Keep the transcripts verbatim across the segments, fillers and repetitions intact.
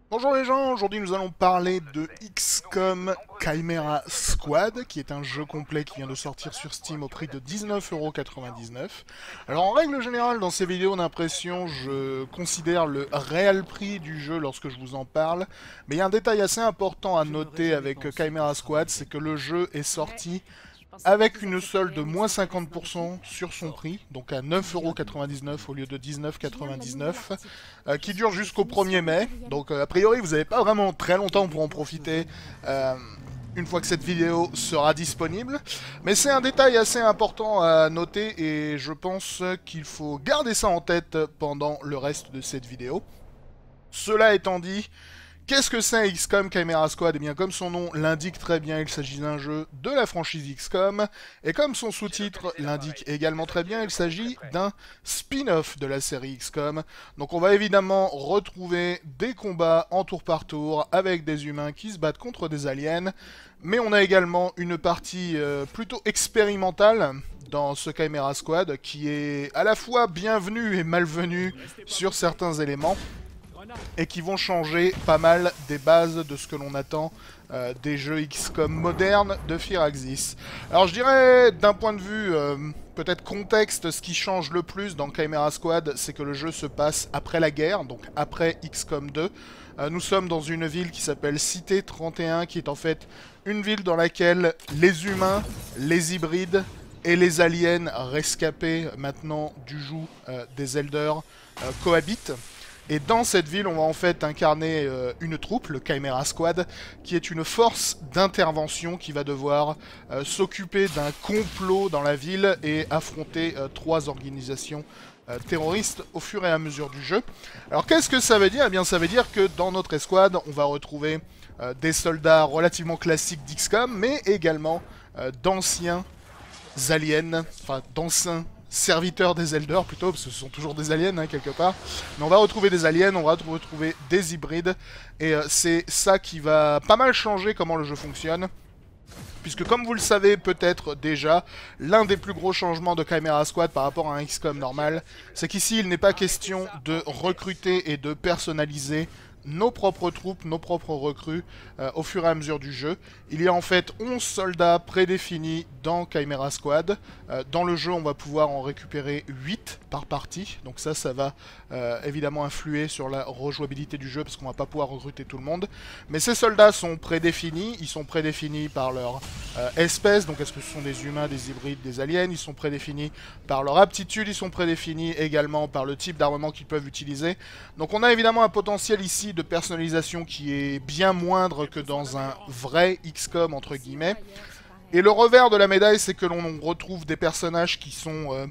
Bonjour les gens, aujourd'hui nous allons parler de X COM Chimera Squad, qui est un jeu complet qui vient de sortir sur Steam au prix de dix-neuf euros quatre-vingt-dix-neuf. Alors en règle générale, dans ces vidéos d'impression, je considère le réel prix du jeu lorsque je vous en parle, mais il y a un détail assez important à noter avec Chimera Squad, c'est que le jeu est sorti avec une solde de moins cinquante pour cent sur son prix, donc à neuf euros quatre-vingt-dix-neuf au lieu de dix-neuf euros quatre-vingt-dix-neuf, euh, qui dure jusqu'au premier mai. Donc euh, a priori vous n'avez pas vraiment très longtemps pour en profiter euh, une fois que cette vidéo sera disponible. Mais c'est un détail assez important à noter et je pense qu'il faut garder ça en tête pendant le reste de cette vidéo. Cela étant dit, qu'est-ce que c'est X COM Chimera Squad? Eh bien, comme son nom l'indique très bien, il s'agit d'un jeu de la franchise X COM. Et comme son sous-titre l'indique également très bien, il s'agit d'un spin-off de la série X COM. Donc on va évidemment retrouver des combats en tour par tour avec des humains qui se battent contre des aliens. Mais on a également une partie euh, plutôt expérimentale dans ce Chimera Squad qui est à la fois bienvenue et malvenue sur certains éléments, et qui vont changer pas mal des bases de ce que l'on attend euh, des jeux X COM modernes de Firaxis. Alors je dirais, d'un point de vue euh, peut-être contexte, ce qui change le plus dans Chimera Squad, c'est que le jeu se passe après la guerre, donc après X COM deux. Euh, nous sommes dans une ville qui s'appelle Cité trente et un, qui est en fait une ville dans laquelle les humains, les hybrides et les aliens rescapés maintenant du joug euh, des Elders euh, cohabitent. Et dans cette ville, on va en fait incarner euh, une troupe, le Chimera Squad, qui est une force d'intervention qui va devoir euh, s'occuper d'un complot dans la ville et affronter euh, trois organisations euh, terroristes au fur et à mesure du jeu. Alors qu'est-ce que ça veut dire? Eh bien ça veut dire que dans notre escouade, on va retrouver euh, des soldats relativement classiques d'X COM, mais également euh, d'anciens aliens, enfin d'anciens serviteurs des Elders plutôt, parce que ce sont toujours des aliens hein, quelque part. Mais on va retrouver des aliens, on va retrouver des hybrides, et euh, c'est ça qui va pas mal changer comment le jeu fonctionne. Puisque comme vous le savez peut-être déjà, l'un des plus gros changements de Chimera Squad par rapport à un X COM normal, c'est qu'ici il n'est pas question de recruter et de personnaliser nos propres troupes, nos propres recrues euh, au fur et à mesure du jeu. Il y a en fait onze soldats prédéfinis dans Chimera Squad. Euh, dans le jeu, on va pouvoir en récupérer huit par partie. Donc ça, ça va euh, évidemment influer sur la rejouabilité du jeu parce qu'on va pas pouvoir recruter tout le monde. Mais ces soldats sont prédéfinis. Ils sont prédéfinis par leur euh, espèce. Donc est-ce que ce sont des humains, des hybrides, des aliens? Ils sont prédéfinis par leur aptitude. Ils sont prédéfinis également par le type d'armement qu'ils peuvent utiliser. Donc on a évidemment un potentiel ici de personnalisation qui est bien moindre que dans un vrai X COM entre guillemets. Et le revers de la médaille, c'est que l'on retrouve des personnages qui sont euh,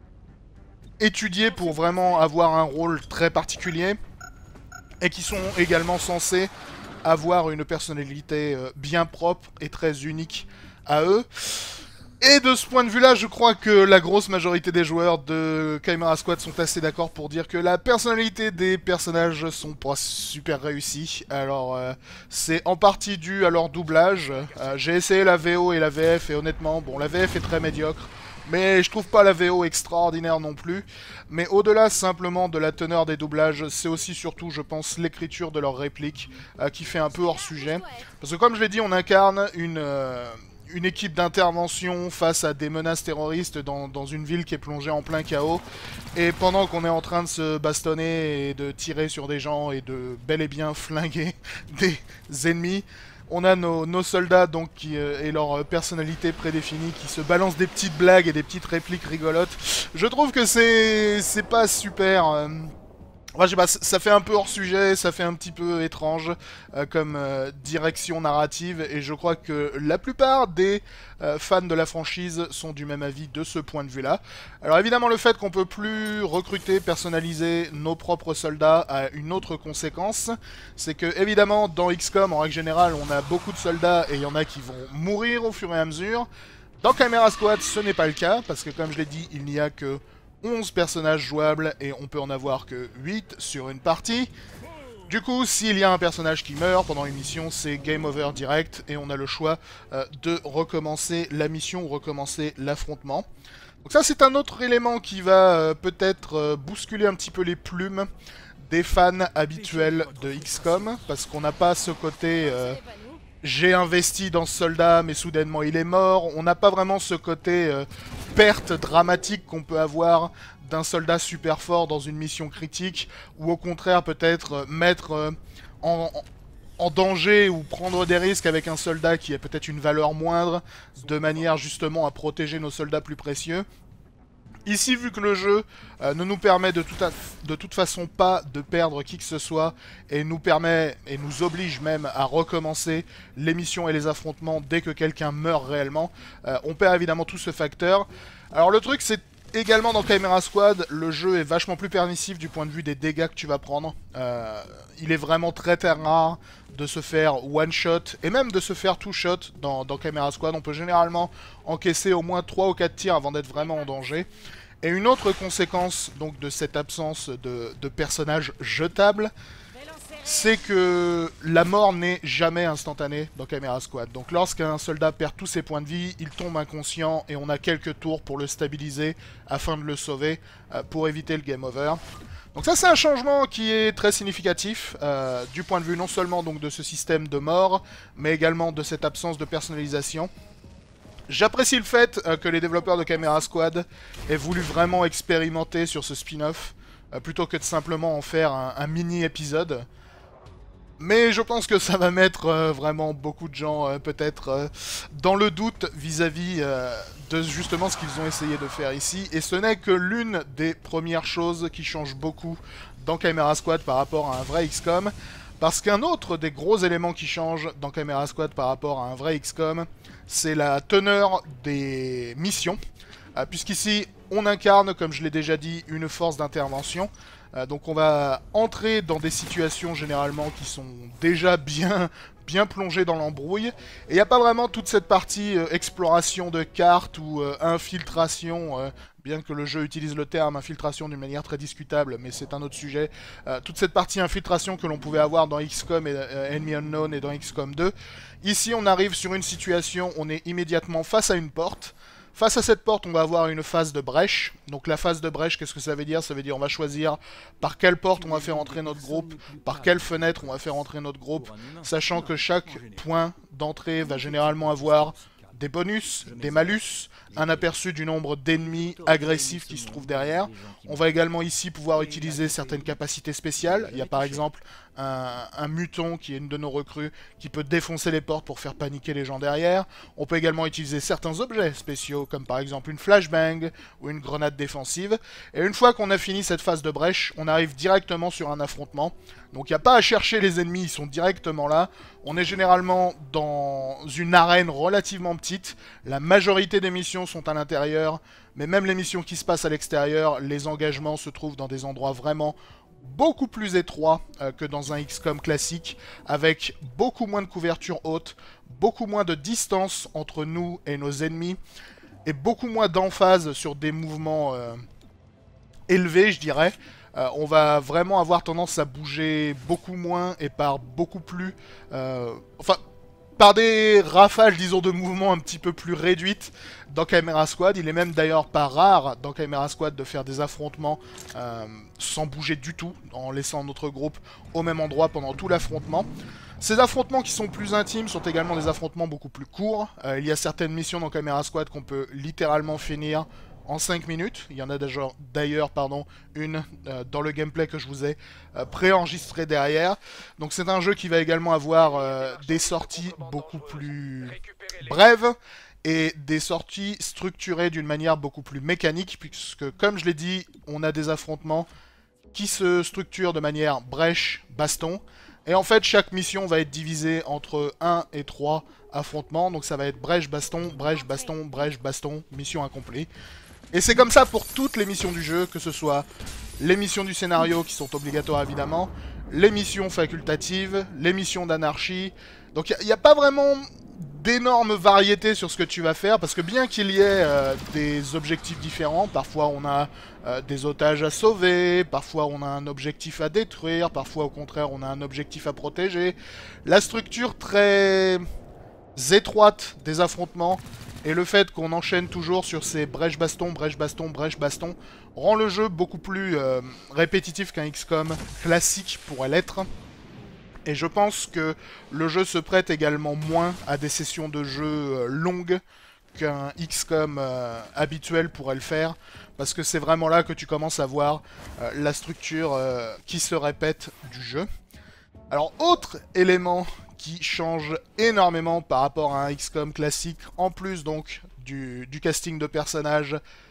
étudiés pour vraiment avoir un rôle très particulier et qui sont également censés avoir une personnalité euh, bien propre et très unique à eux. Et de ce point de vue-là, je crois que la grosse majorité des joueurs de Chimera Squad sont assez d'accord pour dire que la personnalité des personnages sont pas super réussis. Alors, euh, c'est en partie dû à leur doublage. Euh, J'ai essayé la V O et la V F et honnêtement, bon, la V F est très médiocre. Mais je trouve pas la V O extraordinaire non plus. Mais au-delà simplement de la teneur des doublages, c'est aussi surtout, je pense, l'écriture de leurs répliques euh, qui fait un peu hors sujet. Parce que comme je l'ai dit, on incarne une... Euh, une équipe d'intervention face à des menaces terroristes dans, dans une ville qui est plongée en plein chaos. Et pendant qu'on est en train de se bastonner et de tirer sur des gens et de bel et bien flinguer des ennemis, on a nos, nos soldats donc qui, euh, et leur personnalité prédéfinie qui se balancent des petites blagues et des petites répliques rigolotes. Je trouve que c'est c'est pas super... Euh Enfin, je sais pas, ça fait un peu hors sujet, ça fait un petit peu étrange euh, comme euh, direction narrative, et je crois que la plupart des euh, fans de la franchise sont du même avis de ce point de vue-là. Alors évidemment, le fait qu'on peut plus recruter, personnaliser nos propres soldats a une autre conséquence, c'est que évidemment dans X COM, en règle générale, on a beaucoup de soldats et il y en a qui vont mourir au fur et à mesure. Dans Chimera Squad, ce n'est pas le cas, parce que comme je l'ai dit, il n'y a que onze personnages jouables et on peut en avoir que huit sur une partie. Du coup, s'il y a un personnage qui meurt pendant une mission, c'est game over direct et on a le choix euh, de recommencer la mission ou recommencer l'affrontement. Donc ça, c'est un autre élément qui va euh, peut-être euh, bousculer un petit peu les plumes des fans habituels de X COM, parce qu'on n'a pas ce côté euh, j'ai investi dans ce soldat mais soudainement il est mort, on n'a pas vraiment ce côté euh, perte dramatique qu'on peut avoir d'un soldat super fort dans une mission critique, ou au contraire peut-être euh, mettre euh, en, en danger ou prendre des risques avec un soldat qui a peut-être une valeur moindre, de manière justement à protéger nos soldats plus précieux. Ici, vu que le jeu euh, ne nous permet de, tout à, de toute façon pas de perdre qui que ce soit, et nous permet, et nous oblige même à recommencer les missions et les affrontements dès que quelqu'un meurt réellement, euh, on perd évidemment tout ce facteur. Alors le truc, c'est également dans Chimera Squad, le jeu est vachement plus permissif du point de vue des dégâts que tu vas prendre. Euh, il est vraiment très très rare de se faire one shot et même de se faire two shot dans, dans Chimera Squad. On peut généralement encaisser au moins trois ou quatre tirs avant d'être vraiment en danger. Et une autre conséquence donc de cette absence de, de personnages jetables, c'est que la mort n'est jamais instantanée dans Chimera Squad. Donc lorsqu'un soldat perd tous ses points de vie, il tombe inconscient et on a quelques tours pour le stabiliser afin de le sauver euh, pour éviter le game over. Donc ça c'est un changement qui est très significatif euh, du point de vue non seulement donc de ce système de mort, mais également de cette absence de personnalisation. J'apprécie le fait euh, que les développeurs de Chimera Squad aient voulu vraiment expérimenter sur ce spin-off, euh, plutôt que de simplement en faire un, un mini-épisode. Mais je pense que ça va mettre euh, vraiment beaucoup de gens euh, peut-être euh, dans le doute vis-à-vis euh, de justement ce qu'ils ont essayé de faire ici. Et ce n'est que l'une des premières choses qui change beaucoup dans Chimera Squad par rapport à un vrai X COM. Parce qu'un autre des gros éléments qui change dans Chimera Squad par rapport à un vrai X COM, c'est la teneur des missions. Euh, Puisqu'ici, on incarne, comme je l'ai déjà dit, une force d'intervention. Euh, donc on va entrer dans des situations généralement qui sont déjà bien, bien plongées dans l'embrouille. Et il n'y a pas vraiment toute cette partie euh, exploration de cartes ou euh, infiltration, euh, bien que le jeu utilise le terme infiltration d'une manière très discutable, mais c'est un autre sujet. Euh, toute cette partie infiltration que l'on pouvait avoir dans X COM et euh, Enemy Unknown et dans X COM deux. Ici on arrive sur une situation, on est immédiatement face à une porte. Face à cette porte, on va avoir une phase de brèche. Donc la phase de brèche, qu'est-ce que ça veut dire? Ça veut dire on va choisir par quelle porte on va faire entrer notre groupe, par quelle fenêtre on va faire entrer notre groupe, sachant que chaque point d'entrée va généralement avoir des bonus, des malus, un aperçu du nombre d'ennemis agressifs qui se trouvent derrière. On va également ici pouvoir utiliser certaines capacités spéciales. Il y a par exemple un, un muton qui est une de nos recrues qui peut défoncer les portes pour faire paniquer les gens derrière. On peut également utiliser certains objets spéciaux comme par exemple une flashbang ou une grenade défensive. Et une fois qu'on a fini cette phase de brèche, on arrive directement sur un affrontement. Donc il n'y a pas à chercher les ennemis, ils sont directement là. On est généralement dans une arène relativement petite. La majorité des missions sont à l'intérieur, mais même les missions qui se passent à l'extérieur, les engagements se trouvent dans des endroits vraiment beaucoup plus étroits euh, que dans un X COM classique, avec beaucoup moins de couverture haute, beaucoup moins de distance entre nous et nos ennemis, et beaucoup moins d'emphase sur des mouvements euh, élevés, je dirais. Euh, on va vraiment avoir tendance à bouger beaucoup moins et par beaucoup plus... Euh, enfin, par des rafales, disons, de mouvements un petit peu plus réduites dans Chimera Squad. Il est même d'ailleurs pas rare dans Chimera Squad de faire des affrontements euh, sans bouger du tout, en laissant notre groupe au même endroit pendant tout l'affrontement. Ces affrontements qui sont plus intimes sont également des affrontements beaucoup plus courts. Euh, il y a certaines missions dans Chimera Squad qu'on peut littéralement finir en cinq minutes. Il y en a d'ailleurs pardon, une euh, dans le gameplay que je vous ai euh, préenregistré derrière. Donc c'est un jeu qui va également avoir euh, des sorties beaucoup plus brèves et des sorties structurées d'une manière beaucoup plus mécanique, puisque comme je l'ai dit, on a des affrontements qui se structurent de manière brèche-baston. Et en fait, chaque mission va être divisée entre un et trois affrontements. Donc ça va être brèche-baston, brèche-baston, brèche-baston, mission accomplie. Et c'est comme ça pour toutes les missions du jeu, que ce soit les missions du scénario qui sont obligatoires évidemment, les missions facultatives, les missions d'anarchie. Donc il n'y a, a pas vraiment d'énormes variétés sur ce que tu vas faire, parce que bien qu'il y ait euh, des objectifs différents, parfois on a euh, des otages à sauver, parfois on a un objectif à détruire, parfois au contraire on a un objectif à protéger, la structure très... étroites des affrontements, et le fait qu'on enchaîne toujours sur ces brèche-baston, brèche-baston, brèche-baston, rend le jeu beaucoup plus euh, répétitif qu'un X COM classique pourrait l'être. Et je pense que le jeu se prête également moins à des sessions de jeu euh, longues qu'un X COM euh, habituel pourrait le faire, parce que c'est vraiment là que tu commences à voir euh, la structure euh, qui se répète du jeu. Alors, autre élément qui change énormément par rapport à un X COM classique, en plus donc du, du casting de personnages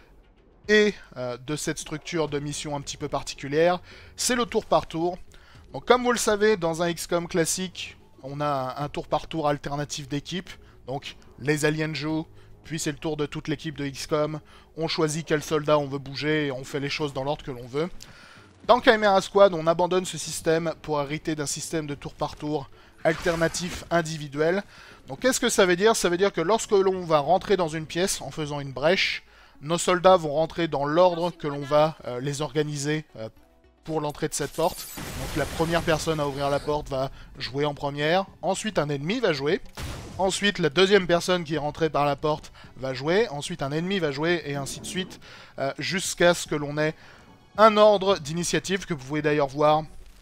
et euh, de cette structure de mission un petit peu particulière, c'est le tour par tour. Donc comme vous le savez, dans un X COM classique, on a un, un tour par tour alternatif d'équipe. Donc les aliens jouent, puis c'est le tour de toute l'équipe de X COM. On choisit quel soldat on veut bouger et on fait les choses dans l'ordre que l'on veut. Dans Chimera Squad, on abandonne ce système pour hériter d'un système de tour par tour alternatif individuel. Donc qu'est-ce que ça veut dire? Ça veut dire que lorsque l'on va rentrer dans une pièce en faisant une brèche, nos soldats vont rentrer dans l'ordre que l'on va euh, les organiser euh, pour l'entrée de cette porte. Donc la première personne à ouvrir la porte va jouer en première. Ensuite un ennemi va jouer. Ensuite la deuxième personne qui est rentrée par la porte va jouer. Ensuite un ennemi va jouer et ainsi de suite. Euh, jusqu'à ce que l'on ait un ordre d'initiative que vous pouvez d'ailleurs voir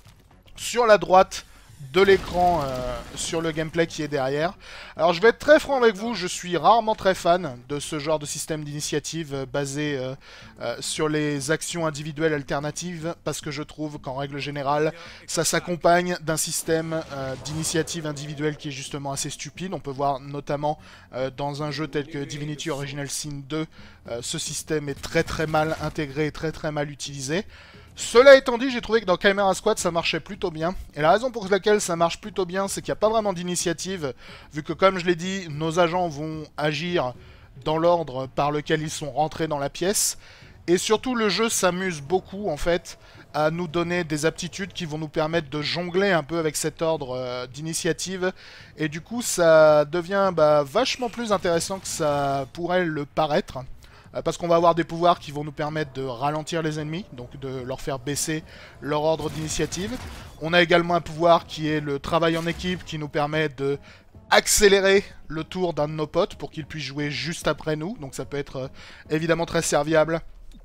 sur la droite de l'écran euh, sur le gameplay qui est derrière. Alors je vais être très franc avec vous, je suis rarement très fan de ce genre de système d'initiative euh, basé euh, euh, sur les actions individuelles alternatives, parce que je trouve qu'en règle générale ça s'accompagne d'un système euh, d'initiative individuelle qui est justement assez stupide. On peut voir notamment euh, dans un jeu tel que Divinity Original Sin deux, euh, ce système est très très mal intégré et très très mal utilisé. Cela étant dit, j'ai trouvé que dans Chimera Squad ça marchait plutôt bien. Et la raison pour laquelle ça marche plutôt bien, c'est qu'il n'y a pas vraiment d'initiative, vu que comme je l'ai dit, nos agents vont agir dans l'ordre par lequel ils sont rentrés dans la pièce. Et surtout, le jeu s'amuse beaucoup, en fait, à nous donner des aptitudes qui vont nous permettre de jongler un peu avec cet ordre euh, d'initiative. Et du coup, ça devient bah, vachement plus intéressant que ça pourrait le paraître. Parce qu'on va avoir des pouvoirs qui vont nous permettre de ralentir les ennemis, donc de leur faire baisser leur ordre d'initiative. On a également un pouvoir qui est le travail en équipe, qui nous permet de accélérer le tour d'un de nos potes pour qu'il puisse jouer juste après nous. Donc ça peut être euh, évidemment très serviable,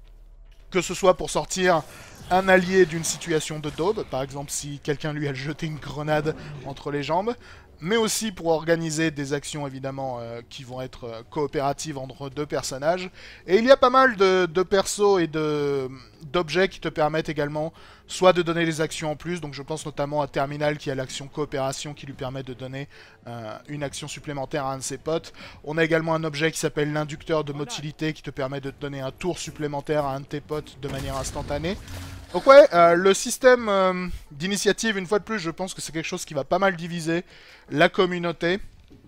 que ce soit pour sortir un allié d'une situation de daube, par exemple si quelqu'un lui a jeté une grenade entre les jambes, mais aussi pour organiser des actions évidemment euh, qui vont être euh, coopératives entre deux personnages. Et il y a pas mal de, de persos et d'objets qui te permettent également soit de donner des actions en plus, donc je pense notamment à Terminal qui a l'action coopération qui lui permet de donner euh, une action supplémentaire à un de ses potes. On a également un objet qui s'appelle l'inducteur de motilité qui te permet de te donner un tour supplémentaire à un de tes potes de manière instantanée. Donc ouais, euh, le système euh, d'initiative, une fois de plus, je pense que c'est quelque chose qui va pas mal diviser la communauté.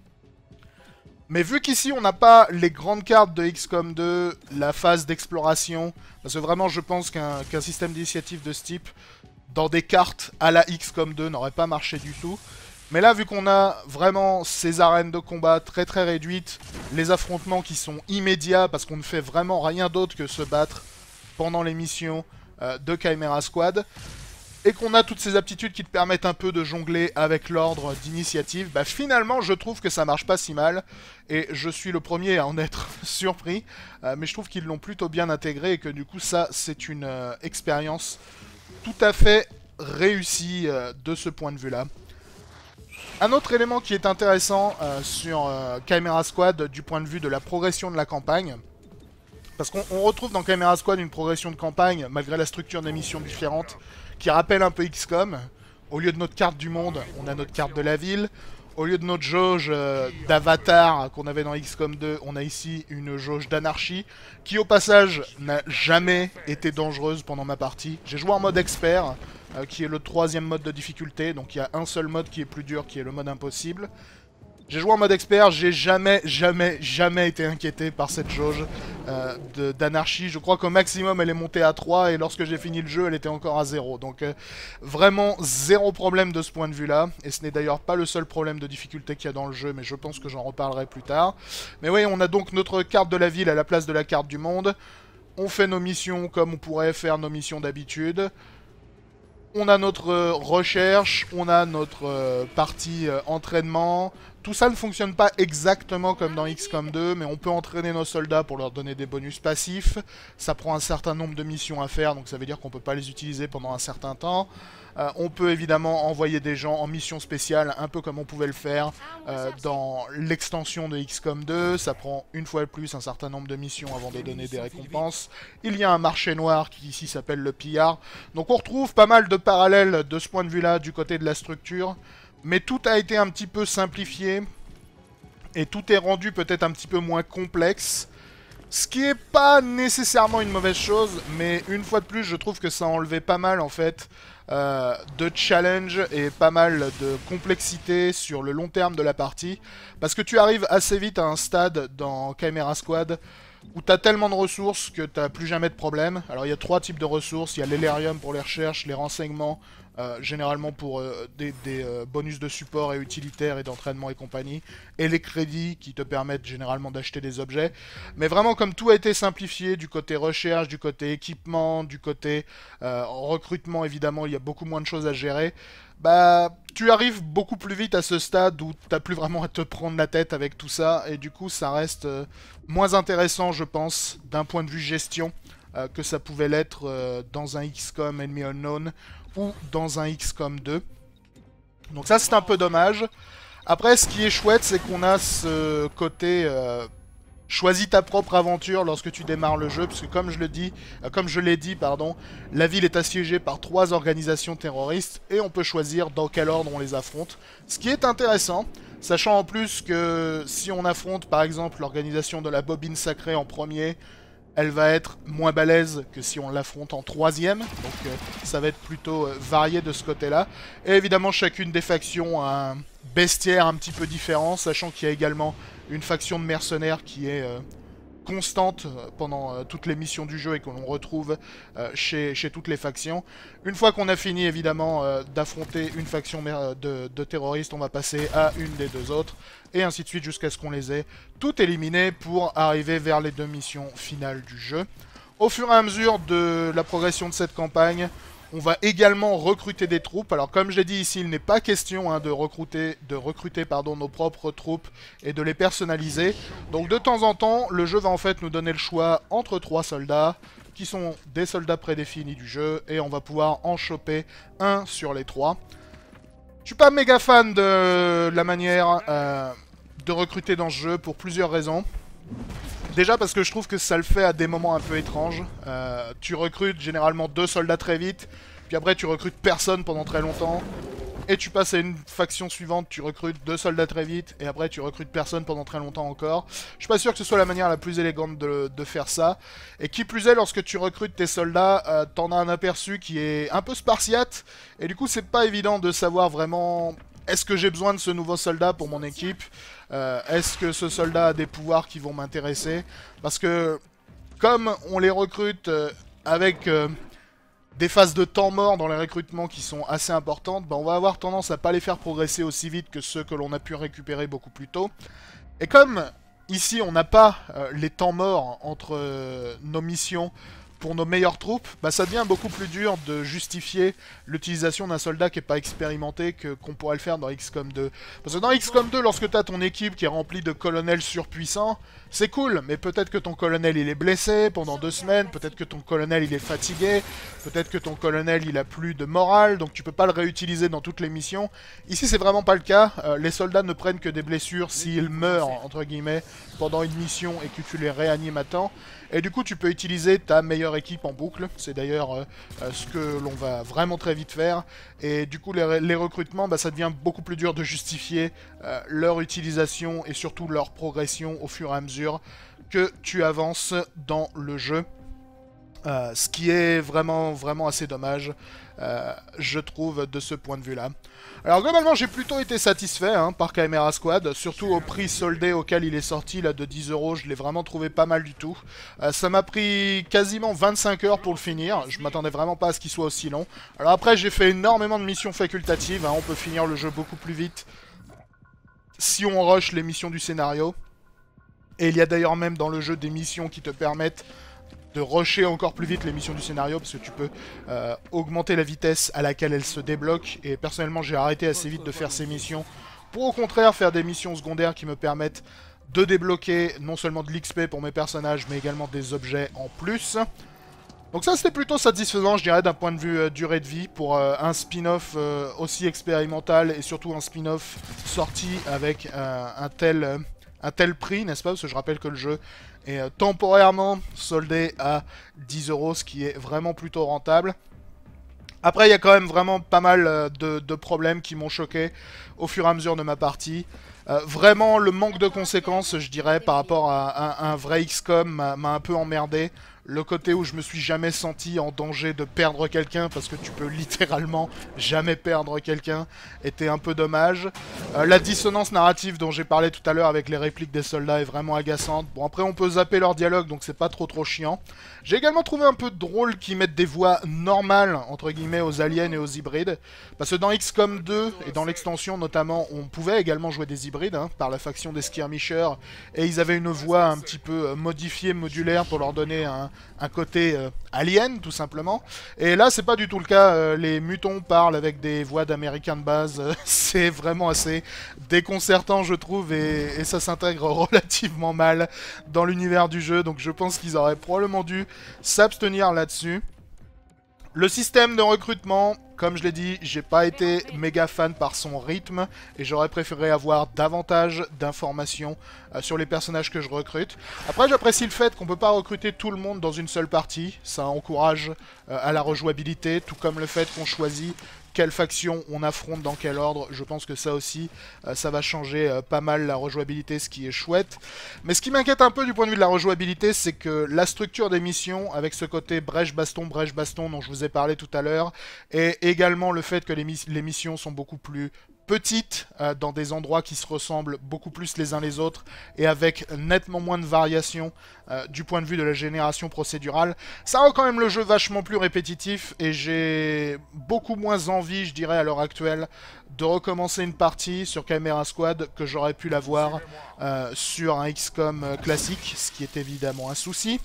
Mais vu qu'ici, on n'a pas les grandes cartes de X COM deux, la phase d'exploration, parce que vraiment, je pense qu'un qu'un système d'initiative de ce type, dans des cartes à la X COM deux, n'aurait pas marché du tout. Mais là, vu qu'on a vraiment ces arènes de combat très très réduites, les affrontements qui sont immédiats, parce qu'on ne fait vraiment rien d'autre que se battre pendant les missions de Chimera Squad, et qu'on a toutes ces aptitudes qui te permettent un peu de jongler avec l'ordre d'initiative, bah finalement je trouve que ça marche pas si mal, et je suis le premier à en être surpris, euh, mais je trouve qu'ils l'ont plutôt bien intégré, et que du coup ça c'est une euh, expérience tout à fait réussie euh, de ce point de vue là. Un autre élément qui est intéressant euh, sur euh, Chimera Squad du point de vue de la progression de la campagne, parce qu'on retrouve dans Chimera Squad une progression de campagne, malgré la structure des missions différentes, qui rappelle un peu X COM. Au lieu de notre carte du monde, on a notre carte de la ville. Au lieu de notre jauge euh, d'avatar qu'on avait dans X COM deux, on a ici une jauge d'anarchie, qui au passage n'a jamais été dangereuse pendant ma partie. J'ai joué en mode expert, euh, qui est le troisième mode de difficulté, donc il y a un seul mode qui est plus dur, qui est le mode impossible. J'ai joué en mode expert, j'ai jamais, jamais, jamais été inquiété par cette jauge euh, d'anarchie. Je crois qu'au maximum elle est montée à trois et lorsque j'ai fini le jeu elle était encore à zéro. Donc euh, vraiment zéro problème de ce point de vue là. Et ce n'est d'ailleurs pas le seul problème de difficulté qu'il y a dans le jeu, mais je pense que j'en reparlerai plus tard. Mais oui, on a donc notre carte de la ville à la place de la carte du monde. On fait nos missions comme on pourrait faire nos missions d'habitude. On a notre euh, recherche, on a notre euh, partie euh, entraînement. Tout ça ne fonctionne pas exactement comme dans X COM deux, mais on peut entraîner nos soldats pour leur donner des bonus passifs. Ça prend un certain nombre de missions à faire, donc ça veut dire qu'on peut pas les utiliser pendant un certain temps. Euh, on peut évidemment envoyer des gens en mission spéciale, un peu comme on pouvait le faire euh, dans l'extension de X COM deux. Ça prend une fois de plus un certain nombre de missions avant de donner des récompenses. Il y a un marché noir qui ici s'appelle le pillard. Donc on retrouve pas mal de parallèles de ce point de vue-là du côté de la structure. Mais tout a été un petit peu simplifié. Et tout est rendu peut-être un petit peu moins complexe. Ce qui est pas nécessairement une mauvaise chose, mais une fois de plus, je trouve que ça a enlevé pas mal, en fait, euh, de challenge et pas mal de complexité sur le long terme de la partie. Parce que tu arrives assez vite à un stade dans Chimera Squad où tu as tellement de ressources que tu n'as plus jamais de problème. Alors il y a trois types de ressources. Il y a l'Elerium pour les recherches, les renseignements, euh, généralement pour euh, des, des euh, bonus de support et utilitaires et d'entraînement et compagnie, et les crédits qui te permettent généralement d'acheter des objets. Mais vraiment, comme tout a été simplifié du côté recherche, du côté équipement, du côté euh, recrutement, évidemment, il y a beaucoup moins de choses à gérer. Bah, tu arrives beaucoup plus vite à ce stade où t'as plus vraiment à te prendre la tête avec tout ça, et du coup ça reste euh, moins intéressant, je pense, d'un point de vue gestion, euh, que ça pouvait l'être euh, dans un X COM Enemy Unknown ou dans un X COM deux. Donc ça c'est un peu dommage. Après, ce qui est chouette, c'est qu'on a ce côté... Euh, choisis ta propre aventure lorsque tu démarres le jeu, parce que comme je le dis, euh, comme je l'ai dit, pardon, la ville est assiégée par trois organisations terroristes et on peut choisir dans quel ordre on les affronte. Ce qui est intéressant, sachant en plus que si on affronte par exemple l'organisation de la bobine sacrée en premier, elle va être moins balèze que si on l'affronte en troisième, donc euh, ça va être plutôt euh, varié de ce côté-là. Et évidemment, chacune des factions a un bestiaire un petit peu différent, sachant qu'il y a également une faction de mercenaires qui est euh, constante pendant euh, toutes les missions du jeu et que l'on retrouve euh, chez, chez toutes les factions. Une fois qu'on a fini évidemment euh, d'affronter une faction de, de terroristes, on va passer à une des deux autres, et ainsi de suite jusqu'à ce qu'on les ait toutes éliminées pour arriver vers les deux missions finales du jeu. Au fur et à mesure de la progression de cette campagne, on va également recruter des troupes. Alors comme je l'ai dit ici, il n'est pas question hein, de recruter, de recruter pardon, nos propres troupes et de les personnaliser. Donc de temps en temps, le jeu va en fait nous donner le choix entre trois soldats, qui sont des soldats prédéfinis du jeu, et on va pouvoir en choper un sur les trois. Je suis pas méga fan de la manière euh, de recruter dans ce jeu pour plusieurs raisons. Déjà parce que je trouve que ça le fait à des moments un peu étranges. Euh, tu recrutes généralement deux soldats très vite, puis après tu recrutes personne pendant très longtemps. Et tu passes à une faction suivante, tu recrutes deux soldats très vite, et après tu recrutes personne pendant très longtemps encore. Je suis pas sûr que ce soit la manière la plus élégante de, de faire ça. Et qui plus est, lorsque tu recrutes tes soldats, euh, t'en as un aperçu qui est un peu spartiate, et du coup c'est pas évident de savoir vraiment... Est-ce que j'ai besoin de ce nouveau soldat pour mon équipe? euh, Est-ce que ce soldat a des pouvoirs qui vont m'intéresser? Parce que, comme on les recrute euh, avec euh, des phases de temps mort dans les recrutements qui sont assez importantes, bah on va avoir tendance à pas les faire progresser aussi vite que ceux que l'on a pu récupérer beaucoup plus tôt. Et comme ici on n'a pas euh, les temps morts entre euh, nos missions pour nos meilleures troupes, bah ça devient beaucoup plus dur de justifier l'utilisation d'un soldat qui n'est pas expérimenté que qu'on pourrait le faire dans X COM deux. Parce que dans X COM deux, lorsque tu as ton équipe qui est remplie de colonels surpuissants, c'est cool, mais peut-être que ton colonel il est blessé pendant deux semaines, peut-être que ton colonel il est fatigué, peut-être que ton colonel il a plus de morale, donc tu peux pas le réutiliser dans toutes les missions. Ici c'est vraiment pas le cas, euh, les soldats ne prennent que des blessures s'ils meurent, entre guillemets, pendant une mission et que tu les réanimes à temps. Et du coup tu peux utiliser ta meilleure équipe en boucle, c'est d'ailleurs euh, euh, ce que l'on va vraiment très vite faire. Et du coup les, les recrutements, bah, ça devient beaucoup plus dur de justifier euh, leur utilisation et surtout leur progression au fur et à mesure que tu avances dans le jeu. Euh, ce qui est vraiment vraiment assez dommage, euh, je trouve, de ce point de vue là. Alors globalement j'ai plutôt été satisfait hein, par Chimera Squad, surtout au prix soldé auquel il est sorti là de dix euros, je l'ai vraiment trouvé pas mal du tout. Euh, ça m'a pris quasiment vingt-cinq heures pour le finir, je m'attendais vraiment pas à ce qu'il soit aussi long. Alors après j'ai fait énormément de missions facultatives, hein, on peut finir le jeu beaucoup plus vite si on rush les missions du scénario. Et il y a d'ailleurs même dans le jeu des missions qui te permettent de rusher encore plus vite les missions du scénario, parce que tu peux euh, augmenter la vitesse à laquelle elles se débloquent, et personnellement j'ai arrêté assez vite de faire ces missions, pour au contraire faire des missions secondaires qui me permettent de débloquer non seulement de l'X P pour mes personnages, mais également des objets en plus. Donc ça c'était plutôt satisfaisant, je dirais, d'un point de vue euh, durée de vie, pour euh, un spin-off euh, aussi expérimental, et surtout un spin-off sorti avec euh, un tel... Euh, un tel prix, n'est-ce pas? Parce que je rappelle que le jeu est euh, temporairement soldé à dix euros, ce qui est vraiment plutôt rentable. Après, il y a quand même vraiment pas mal euh, de, de problèmes qui m'ont choqué au fur et à mesure de ma partie. Euh, vraiment, le manque de conséquences, je dirais, par rapport à, à, à un vrai X COM m'a un peu emmerdé. Le côté où je me suis jamais senti en danger de perdre quelqu'un, parce que tu peux littéralement jamais perdre quelqu'un, était un peu dommage. Euh, la dissonance narrative dont j'ai parlé tout à l'heure avec les répliques des soldats est vraiment agaçante. Bon, après on peut zapper leur dialogue, donc c'est pas trop trop chiant. J'ai également trouvé un peu drôle qu'ils mettent des voix normales, entre guillemets, aux aliens et aux hybrides. Parce que dans X COM deux, et dans l'extension notamment, on pouvait également jouer des hybrides, hein, par la faction des skirmishers, et ils avaient une voix un petit peu euh, modifiée, modulaire, pour leur donner un... un côté euh, alien, tout simplement. Et là, c'est pas du tout le cas. Euh, les mutons parlent avec des voix d'américains de base. Euh, c'est vraiment assez déconcertant, je trouve, et, et ça s'intègre relativement mal dans l'univers du jeu. Donc je pense qu'ils auraient probablement dû s'abstenir là-dessus. Le système de recrutement, comme je l'ai dit, j'ai pas été méga fan par son rythme et j'aurais préféré avoir davantage d'informations euh, sur les personnages que je recrute. Après, j'apprécie le fait qu'on peut pas recruter tout le monde dans une seule partie, ça encourage euh, à la rejouabilité, tout comme le fait qu'on choisit quelle faction on affronte, dans quel ordre. Je pense que ça aussi, euh, ça va changer euh, pas mal la rejouabilité, ce qui est chouette. Mais ce qui m'inquiète un peu du point de vue de la rejouabilité, c'est que la structure des missions, avec ce côté brèche-baston, brèche-baston dont je vous ai parlé tout à l'heure, et également le fait que les, mis les missions sont beaucoup plus petites, euh, dans des endroits qui se ressemblent beaucoup plus les uns les autres, et avec nettement moins de variations euh, du point de vue de la génération procédurale, ça rend quand même le jeu vachement plus répétitif, et j'ai beaucoup moins envie, je dirais, à l'heure actuelle, de recommencer une partie sur Chimera Squad que j'aurais pu l'avoir euh, sur un X COM euh, classique, ce qui est évidemment un souci.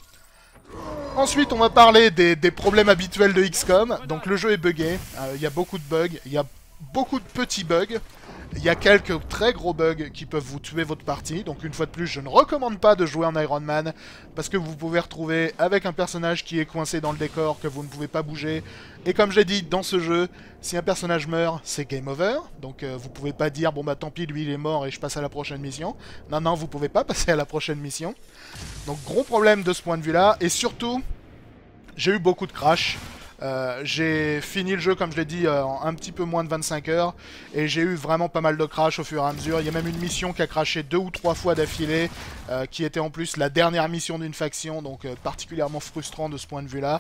Ensuite, on va parler des, des problèmes habituels de X COM. Donc le jeu est buggé, il euh, y a beaucoup de bugs, il y a beaucoup de petits bugs. Il y a quelques très gros bugs qui peuvent vous tuer votre partie. Donc une fois de plus, je ne recommande pas de jouer en Iron Man, parce que vous pouvez retrouver avec un personnage qui est coincé dans le décor, que vous ne pouvez pas bouger. Et comme je l'ai dit, dans ce jeu, si un personnage meurt, c'est game over. Donc euh, vous pouvez pas dire, bon bah tant pis, lui il est mort et je passe à la prochaine mission. Non, non, vous pouvez pas passer à la prochaine mission. Donc gros problème de ce point de vue-là. Et surtout, j'ai eu beaucoup de crash. Euh, j'ai fini le jeu, comme je l'ai dit, euh, en un petit peu moins de vingt-cinq heures, et j'ai eu vraiment pas mal de crash au fur et à mesure. Il y a même une mission qui a crashé deux ou trois fois d'affilée, euh, qui était en plus la dernière mission d'une faction, donc euh, particulièrement frustrant de ce point de vue-là.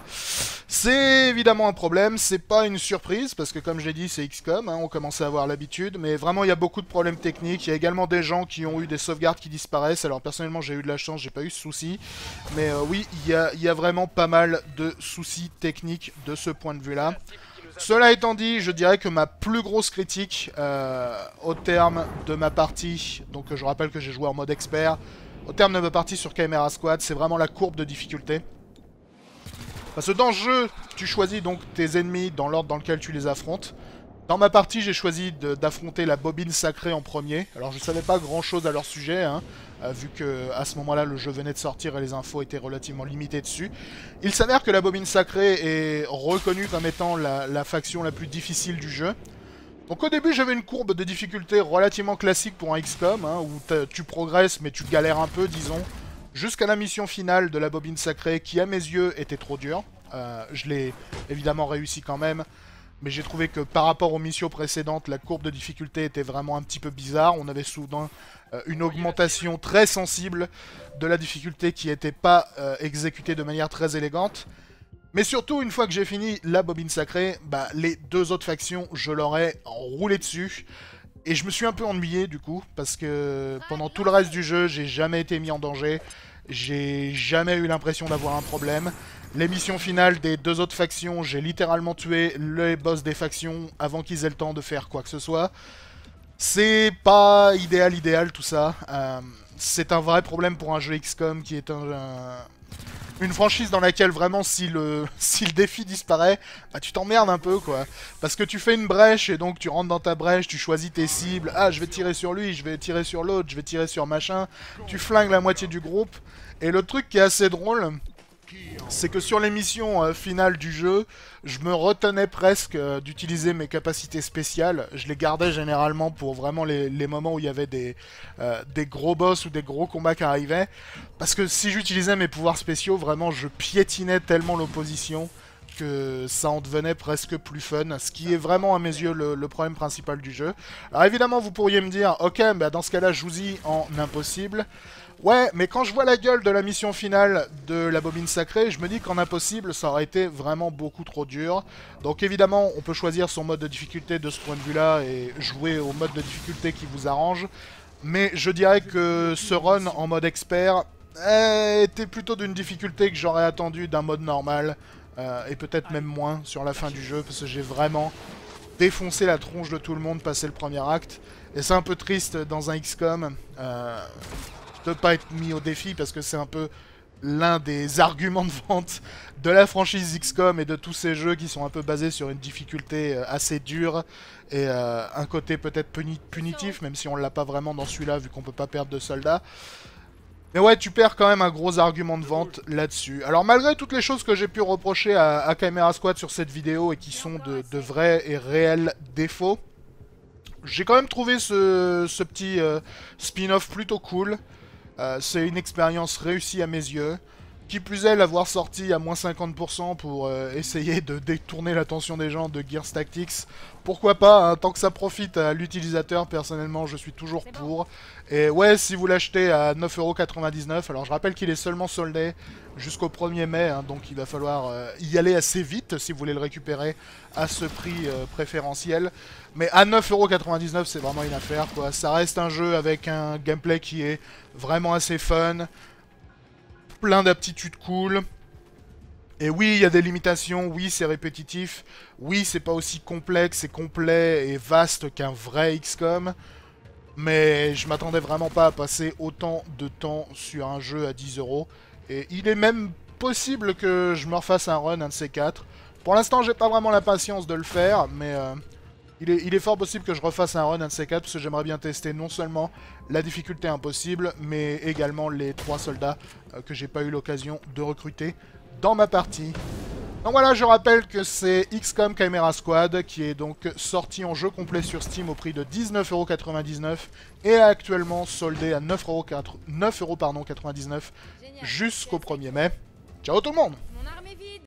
C'est évidemment un problème, c'est pas une surprise, parce que comme je l'ai dit, c'est X COM, hein, on commence à avoir l'habitude, mais vraiment il y a beaucoup de problèmes techniques. Il y a également des gens qui ont eu des sauvegardes qui disparaissent. Alors personnellement j'ai eu de la chance, j'ai pas eu ce souci, mais euh, oui, il y a, y a vraiment pas mal de soucis techniques de ce point de vue-là. Cela étant dit, je dirais que ma plus grosse critique euh, au terme de ma partie, donc je rappelle que j'ai joué en mode expert, au terme de ma partie sur Chimera Squad, c'est vraiment la courbe de difficulté. Parce que dans le jeu, tu choisis donc tes ennemis dans l'ordre dans lequel tu les affrontes. Dans ma partie, j'ai choisi d'affronter la bobine sacrée en premier. Alors je savais pas grand chose à leur sujet, hein, euh, vu que à ce moment-là le jeu venait de sortir et les infos étaient relativement limitées dessus. Il s'avère que la bobine sacrée est reconnue comme étant la, la faction la plus difficile du jeu. Donc au début j'avais une courbe de difficulté relativement classique pour un X COM, hein, où tu progresses mais tu galères un peu, disons, jusqu'à la mission finale de la bobine sacrée qui à mes yeux était trop dure. Euh, je l'ai évidemment réussi quand même, mais j'ai trouvé que par rapport aux missions précédentes, la courbe de difficulté était vraiment un petit peu bizarre. On avait soudain euh, une augmentation très sensible de la difficulté qui n'était pas euh, exécutée de manière très élégante. Mais surtout, une fois que j'ai fini la bobine sacrée, bah, les deux autres factions, je leur ai roulé dessus. Et je me suis un peu ennuyé du coup, parce que pendant tout le reste du jeu, j'ai jamais été mis en danger. J'ai jamais eu l'impression d'avoir un problème. Les missions finales des deux autres factions, j'ai littéralement tué les boss des factions avant qu'ils aient le temps de faire quoi que ce soit. C'est pas idéal, idéal tout ça. Euh, c'est un vrai problème pour un jeu X COM qui est un, un, une franchise dans laquelle vraiment si le, si le défi disparaît, bah tu t'emmerdes un peu quoi. Parce que tu fais une brèche et donc tu rentres dans ta brèche, tu choisis tes cibles. Ah, je vais tirer sur lui, je vais tirer sur l'autre, je vais tirer sur machin. Tu flingues la moitié du groupe. Et le truc qui est assez drôle, c'est que sur les missions euh, finales du jeu, je me retenais presque euh, d'utiliser mes capacités spéciales. Je les gardais généralement pour vraiment les, les moments où il y avait des, euh, des gros boss ou des gros combats qui arrivaient. Parce que si j'utilisais mes pouvoirs spéciaux, vraiment je piétinais tellement l'opposition que ça en devenait presque plus fun, ce qui est vraiment à mes yeux le, le problème principal du jeu. Alors évidemment vous pourriez me dire, ok, bah dans ce cas là joue-y en impossible. Ouais, mais quand je vois la gueule de la mission finale de la bobine sacrée, je me dis qu'en impossible, ça aurait été vraiment beaucoup trop dur. Donc évidemment, on peut choisir son mode de difficulté de ce point de vue-là et jouer au mode de difficulté qui vous arrange. Mais je dirais que ce run en mode expert eh, était plutôt d'une difficulté que j'aurais attendu d'un mode normal. Euh, et peut-être même moins sur la fin du jeu, parce que j'ai vraiment défoncé la tronche de tout le monde passer le premier acte. Et c'est un peu triste dans un X COM. Euh, de pas être mis au défi parce que c'est un peu l'un des arguments de vente de la franchise X COM et de tous ces jeux qui sont un peu basés sur une difficulté assez dure et euh, un côté peut-être puni punitif, même si on l'a pas vraiment dans celui-là vu qu'on peut pas perdre de soldats. Mais ouais, tu perds quand même un gros argument de vente là-dessus. Alors malgré toutes les choses que j'ai pu reprocher à, à Chimera Squad sur cette vidéo et qui sont de, de vrais et réels défauts, j'ai quand même trouvé ce, ce petit euh, spin-off plutôt cool. Euh, c'est une expérience réussie à mes yeux. Qui plus est, l'avoir sorti à moins cinquante pour cent pour euh, essayer de détourner l'attention des gens de Gears Tactics. Pourquoi pas, hein, tant que ça profite à l'utilisateur, personnellement je suis toujours pour. Et ouais, si vous l'achetez à neuf euros quatre-vingt-dix-neuf, alors je rappelle qu'il est seulement soldé jusqu'au premier mai, hein, donc il va falloir euh, y aller assez vite si vous voulez le récupérer à ce prix euh, préférentiel. Mais à neuf euros quatre-vingt-dix-neuf, c'est vraiment une affaire, quoi. Ça reste un jeu avec un gameplay qui est vraiment assez fun. Plein d'aptitudes cool. Et oui, il y a des limitations, oui, c'est répétitif, oui, c'est pas aussi complexe et complet et vaste qu'un vrai X COM, mais je m'attendais vraiment pas à passer autant de temps sur un jeu à dix euros. Et il est même possible que je me refasse un run, un de ces quatre. Pour l'instant, j'ai pas vraiment la patience de le faire, mais euh, il, est, il est fort possible que je refasse un run, un de ces quatre, parce que j'aimerais bien tester non seulement la difficulté impossible, mais également les trois soldats euh, que j'ai pas eu l'occasion de recruter dans ma partie. Donc voilà, je rappelle que c'est X COM Chimera Squad qui est donc sorti en jeu complet sur Steam au prix de dix-neuf euros quatre-vingt-dix-neuf et actuellement soldé à neuf euros quatre-vingt-dix-neuf jusqu'au premier mai. Ciao tout le monde!